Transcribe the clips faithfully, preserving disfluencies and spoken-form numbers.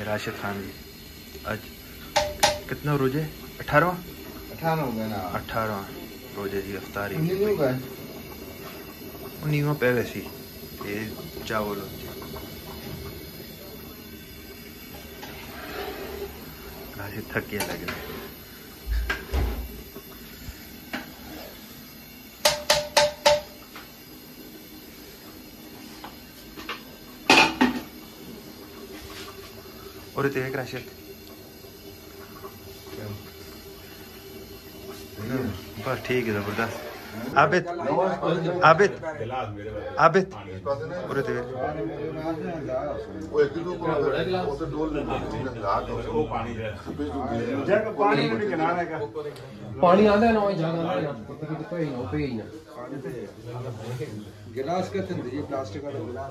राशिद खान जी आज कितना रोजे अठारहवां अठारह अठारह रोजे जी अफ्तारी उन्नीवा पे वैसी ये चावल राशिद थक गया लग रहा है। और इतने एक राशिद बस ठीक है जबरदस्त। आबिद आबिद आबिद और इतने पानी आंदा ना जगह आंदा कोई ना पे ही ना गिलास का थन ये प्लास्टिक वाला गिलास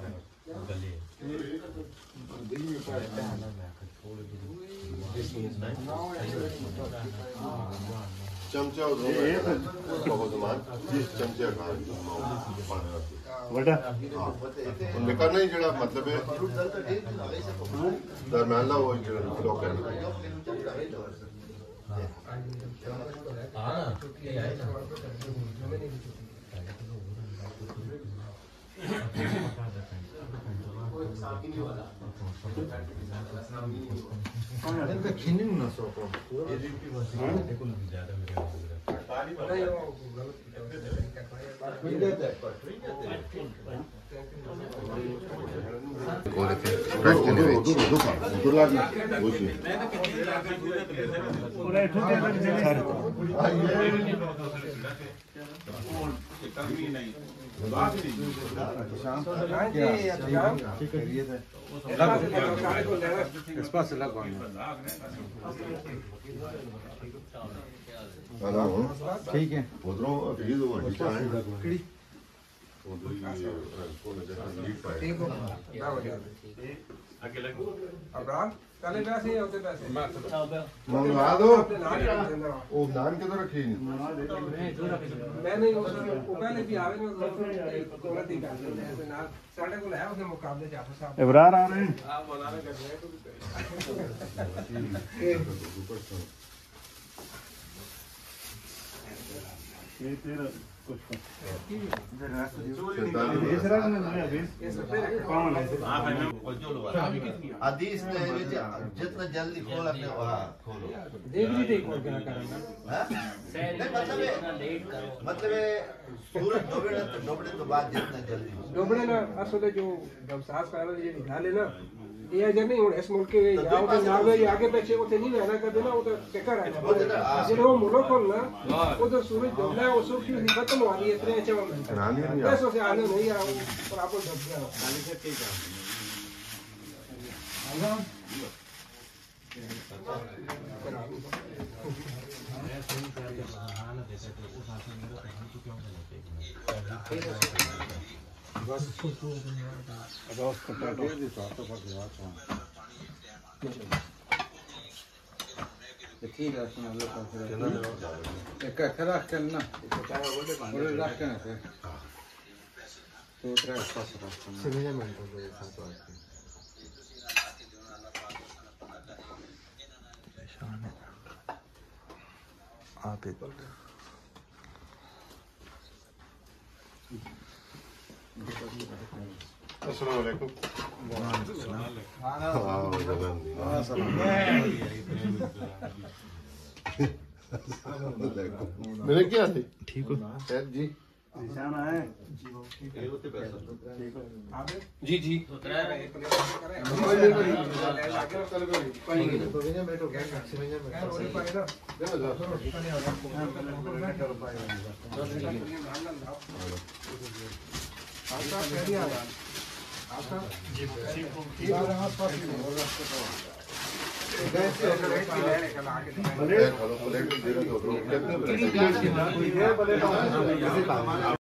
चमचा चमचे निकलना ही जरा मतलब है दरम्यान वो इनका खिनिंग ना सोको ठीक है उधरों पहले पैसे होते पैसे मंगवा दो वो नान के तो रखी मैं नहीं वो पहले भी आवे ना कोला दी कर ऐसे ना साढ़े को है उसने मुकाबले जाफर साहब इब्रार आ रहे हैं हां बनाने का ये तेरा कुछ हदीस ने जितना जल्दी खोल अपने खोलो देख ली देख खोल के ना करना मतलब मतलब सूरज डूबने तो डूबने तो बाद जितना जल्दी डूबने ना असल जो जब सांस पहले ये निकाले ना ये अगर नहीं हो इस मुल्क के जाओ तो ना वे आगे पीछे उसे नहीं रहना कर देना वो तो बेकार है जब वो मुल्क को ना वो तो सूरज डूबना है वो सब की खत्म हो रही है इतने अच्छा में ऐसे से आने नहीं आ और आप डूब गया खाली से ठीक है बस अदौस कटाटो ये तो तो बात है ठीक है सुन लो तो एक खरा करना बोले रख के ना तो ट्राई पास रखना सिनेमा में तो ये साथ आप अस्सलाम वालेकुम मेरे क्या थे ठीक हो जी निशाना है जी जी प्लेट